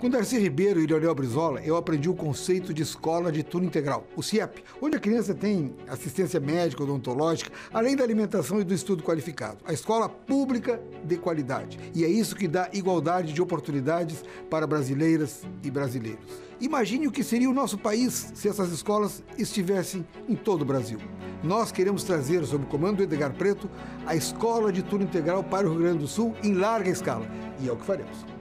Com Darcy Ribeiro e Leonel Brizola, eu aprendi o conceito de escola de turno integral, o CIEP, onde a criança tem assistência médica, odontológica, além da alimentação e do estudo qualificado. A escola pública de qualidade. E é isso que dá igualdade de oportunidades para brasileiras e brasileiros. Imagine o que seria o nosso país se essas escolas estivessem em todo o Brasil. Nós queremos trazer, sob o comando do Edgar Preto, a escola de turno integral para o Rio Grande do Sul em larga escala. E é o que faremos.